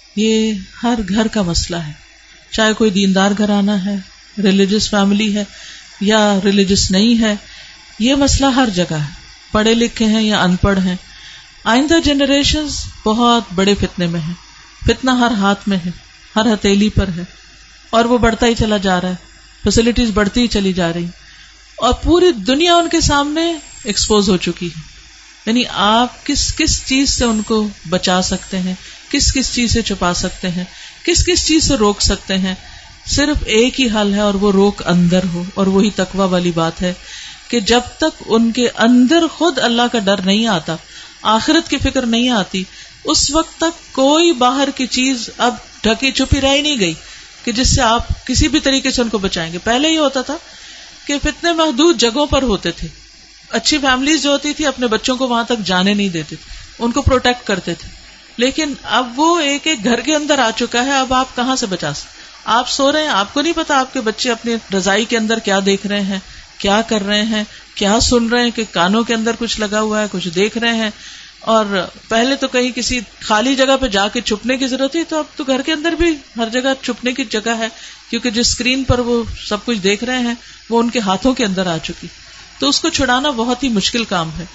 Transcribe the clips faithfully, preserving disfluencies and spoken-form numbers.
یہ ہر گھر کا مسئلہ ہے، چاہے کوئی دیندار گھرانہ ہے، ریلیجس فیملی ہے یا ریلیجس نہیں ہے، یہ مسئلہ ہر جگہ ہے، پڑھے لکھے ہیں یا ان پڑھ ہیں. آئندہ جنریشنز بہت بڑے فتنے میں ہیں، فتنہ ہر ہاتھ میں ہے، ہر ہتھیلی پر ہے، اور وہ بڑھتا ہی چلا جا رہا ہے، فیسلٹیز بڑھتی ہی چلی جا رہی، اور پوری دنیا ان کے سامنے ایکسپوز ہو چکی ہے. یعنی آپ کس کس چیز سے ان کو بچا سکتے ہیں، کس کس چیز سے چھپا سکتے ہیں، کس کس چیز سے روک سکتے ہیں. صرف ایک ہی حل ہے اور وہ روک اندر ہو، اور وہی تقویٰ والی بات ہے کہ جب تک ان کے اندر خود اللہ کا ڈر نہیں آتا، آخرت کی فکر نہیں آتی، اس وقت تک کوئی باہر کی چیز اب ڈھکی چھپی رہ ہی نہیں گئی کہ جس سے آپ کسی بھی طریقے سے ان کو بچائیں گے. پہلے یہ ہوتا تھا کہ فتنے محدود جگہوں پر ہوتے تھے، اچھی فیملیز جو ہوتی تھی اپنے بچوں کو وہاں تک جانے نہیں دیتے تھے، ان کو پروٹیکٹ کرتے تھے. لیکن اب وہ ایک ایک گھر کے اندر آ چکا ہے، اب آپ کہاں سے بچا سکتے؟ آپ سو رہے ہیں، آپ کو نہیں پتا آپ کے بچے اپنی رضائی کے اندر کیا دیکھ رہے ہیں، کیا کر رہے ہیں، کیا سن رہے ہیں، کہ کانوں کے اندر کچھ لگا ہوا ہے، کچھ دیکھ رہے ہیں. اور پہلے تو کہیں کسی خالی جگہ پہ جا کے چھپنے کی ضرورت تھی، تو اب تو گھر کے اندر بھی ہر جگہ چھپنے کی جگہ ہے، کیونکہ جس اسکرین پر وہ سب کچھ دیکھ رہے ہیں وہ ان کے ہاتھوں کے اندر آ چکی. تو اس کو چھڑانا بہت ہی مشکل کام ہے.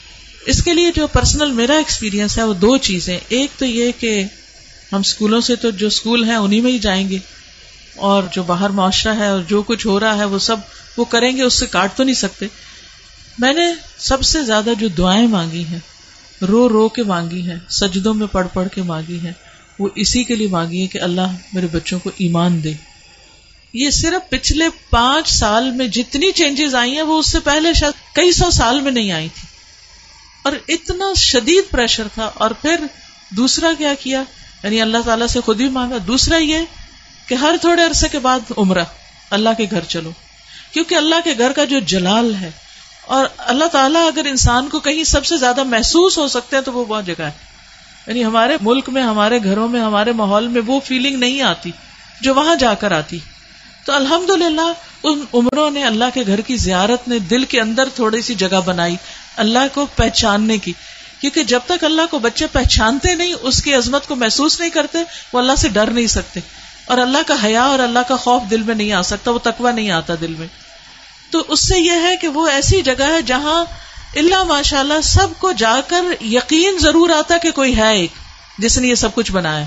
اس کے لیے جو پرسنل میرا ایکسپیرینس ہے وہ دو چیزیں. ایک تو یہ کہ ہم اسکولوں سے تو جو اسکول ہیں انہی میں ہی جائیں گے، اور جو باہر معاشرہ ہے اور جو کچھ ہو رہا ہے وہ سب وہ کریں گے، اس سے کاٹ تو نہیں سکتے. میں نے سب سے زیادہ جو دعائیں مانگی ہیں، رو رو کے مانگی ہیں، سجدوں میں پڑھ پڑھ کے مانگی ہیں، وہ اسی کے لیے مانگی ہے کہ اللہ میرے بچوں کو ایمان دے. یہ صرف پچھلے پانچ سال میں جتنی چینجز آئی ہیں وہ اس سے پہلے شاید کئی سو سال میں نہیں آئی تھی، اور اتنا شدید پریشر تھا. اور پھر دوسرا کیا کیا، یعنی اللہ تعالیٰ سے خود ہی مانگا. دوسرا یہ کہ ہر تھوڑے عرصے کے بعد عمرہ، اللہ کے گھر چلو، کیونکہ اللہ کے گھر کا جو جلال ہے، اور اللہ تعالیٰ اگر انسان کو کہیں سب سے زیادہ محسوس ہو سکتے ہیں تو وہ بہت جگہ ہے. یعنی ہمارے ملک میں، ہمارے گھروں میں، ہمارے ماحول میں وہ فیلنگ نہیں آتی جو وہاں جا کر آتی. تو الحمدللہ ان عمروں نے، اللہ کے گھر کی زیارت نے دل کے اندر تھوڑی سی جگہ بنائی اللہ کو پہچاننے کی. کیونکہ جب تک اللہ کو بچے پہچانتے نہیں، اس کی عظمت کو محسوس نہیں کرتے، وہ اللہ سے ڈر نہیں سکتے، اور اللہ کا حیا اور اللہ کا خوف دل میں نہیں آ سکتا، وہ تقویٰ نہیں آتا دل میں. تو اس سے یہ ہے کہ وہ ایسی جگہ ہے جہاں اللہ ماشاءاللہ سب کو جا کر یقین ضرور آتا کہ کوئی ہے ایک جس نے یہ سب کچھ بنایا.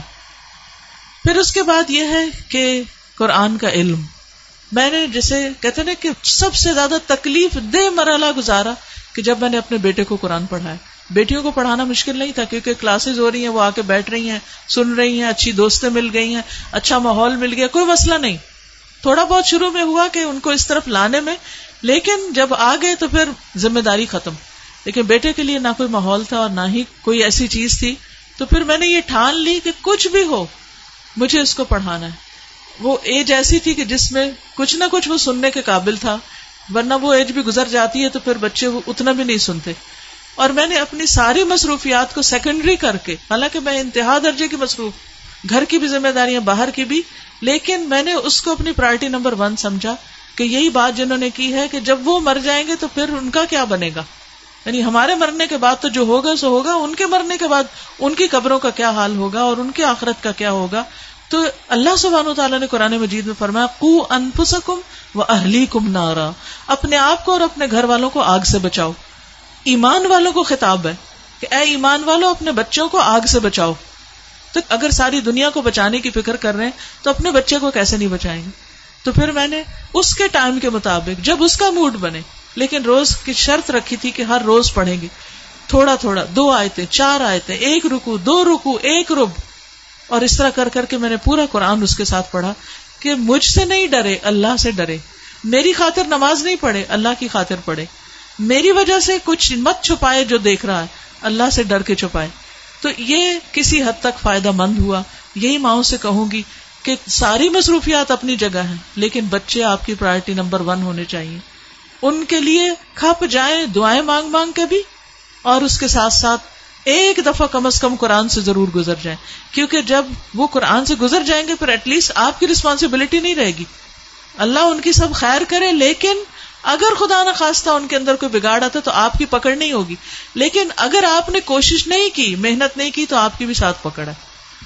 پھر اس کے بعد یہ ہے کہ قرآن کا علم. میں نے جسے کہتے ہیں کہ سب سے زیادہ تکلیف دہ مرحلہ گزارا کہ جب میں نے اپنے بیٹے کو قرآن پڑھایا. بیٹیوں کو پڑھانا مشکل نہیں تھا، کیونکہ کلاسز ہو رہی ہیں، وہ آ کے بیٹھ رہی ہیں، سن رہی ہیں، اچھی دوستیں مل گئی ہیں، اچھا ماحول مل گیا، کوئی مسئلہ نہیں. تھوڑا بہت شروع میں ہوا کہ ان کو اس طرف لانے میں، لیکن جب آ گئے تو پھر ذمہ داری ختم. لیکن بیٹے کے لیے نہ کوئی ماحول تھا اور نہ ہی کوئی ایسی چیز تھی، تو پھر میں نے یہ ٹھان لی کہ کچھ بھی ہو مجھے اس کو پڑھانا ہے. وہ ایج ایسی تھی کہ جس میں کچھ نہ کچھ وہ سننے کے قابل تھا، ورنہ وہ ایج بھی گزر جاتی ہے تو پھر بچے وہ اتنا بھی نہیں سنتے. اور میں نے اپنی ساری مصروفیات کو سیکنڈری کر کے، حالانکہ میں انتہا درجے کی مصروف، گھر کی بھی ذمہ داریاں، باہر کی بھی، لیکن میں نے اس کو اپنی پرائرٹی نمبر ون سمجھا کہ یہی بات جنہوں نے کی ہے کہ جب وہ مر جائیں گے تو پھر ان کا کیا بنے گا. یعنی ہمارے مرنے کے بعد تو جو ہوگا سو ہوگا، ان کے مرنے کے بعد ان کی قبروں کا کیا حال ہوگا اور ان کی آخرت کا کیا ہوگا. تو اللہ سبحانہ وتعالیٰ نے قرآن مجید میں فرمایا قوا انفسکم واہلیکم نارا، اپنے آپ کو اور اپنے گھر والوں کو آگ سے بچاؤ. ایمان والوں کو خطاب ہے کہ اے ایمان والوں اپنے بچوں کو آگ سے بچاؤ. تو اگر ساری دنیا کو بچانے کی فکر کر رہے ہیں تو اپنے بچے کو کیسے نہیں بچائیں گے. تو پھر میں نے اس کے ٹائم کے مطابق، جب اس کا موڈ بنے، لیکن روز کی شرط رکھی تھی کہ ہر روز پڑھیں گے تھوڑا تھوڑا، دو آیتیں، چار آیتیں، ایک رکو، دو رکو، ایک رب، اور اس طرح کر کر کے میں نے پورا قرآن اس کے ساتھ پڑھا کہ مجھ سے نہیں ڈرے، اللہ سے ڈرے. میری خاطر نماز نہیں پڑھے، اللہ کی خاطر پڑھے. میری وجہ سے کچھ مت چھپائے جو دیکھ رہا ہے، اللہ سے ڈر کے چھپائے. تو یہ کسی حد تک فائدہ مند ہوا. یہی ماؤں سے کہوں گی کہ ساری مصروفیات اپنی جگہ ہیں، لیکن بچے آپ کی پرائرٹی نمبر ون ہونے چاہیے. ان کے لیے کھپ جائیں دعائیں مانگ مانگ کے بھی، اور اس کے ساتھ ساتھ ایک دفعہ کم از کم قرآن سے ضرور گزر جائیں، کیونکہ جب وہ قرآن سے گزر جائیں گے پھر ایٹ لیسٹ آپ کی رسپانسبلٹی نہیں رہے گی. اللہ ان کی سب خیر کرے، لیکن اگر خدا نہ خواستہ ان کے اندر کوئی بگاڑ آتا تو آپ کی پکڑ نہیں ہوگی. لیکن اگر آپ نے کوشش نہیں کی، محنت نہیں کی، تو آپ کی بھی ساتھ پکڑ ہے.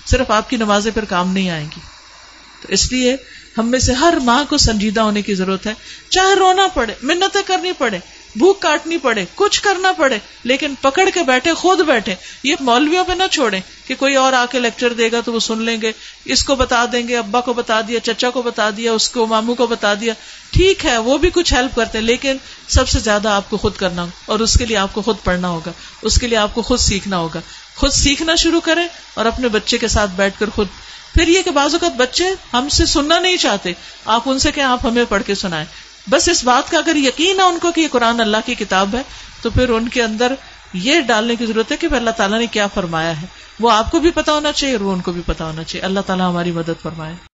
صرف آپ کی نمازیں پھر کام نہیں آئیں گی. تو اس لیے ہم میں سے ہر ماں کو سنجیدہ ہونے کی ضرورت ہے. چاہے رونا پڑے، منتیں کرنی پڑے، بھوک کاٹنی پڑے، کچھ کرنا پڑے، لیکن پکڑ کے بیٹھے، خود بیٹھے. یہ مولویوں پہ نہ چھوڑیں کہ کوئی اور آ کے لیکچر دے گا تو وہ سن لیں گے، اس کو بتا دیں گے، ابا کو بتا دیا، چچا کو بتا دیا، اس کو ماموں کو بتا دیا. ٹھیک ہے وہ بھی کچھ ہیلپ کرتے ہیں، لیکن سب سے زیادہ آپ کو خود کرنا ہوگا، اور اس کے لیے آپ کو خود پڑھنا ہوگا، اس کے لیے آپ کو خود سیکھنا ہوگا. خود سیکھنا شروع کریں اور اپنے بچے کے ساتھ بیٹھ کر خود. پھر یہ کہ بعض اوقات بچے ہم سے سننا نہیں چاہتے، آپ ان سے کہیں آپ ہمیں پڑھ کے سنائیں. بس اس بات کا اگر یقین ہے ان کو کہ یہ قرآن اللہ کی کتاب ہے، تو پھر ان کے اندر یہ ڈالنے کی ضرورت ہے کہ اللہ تعالیٰ نے کیا فرمایا ہے. وہ آپ کو بھی پتا ہونا چاہیے اور وہ ان کو بھی پتا ہونا چاہیے. اللہ تعالیٰ ہماری مدد فرمائے.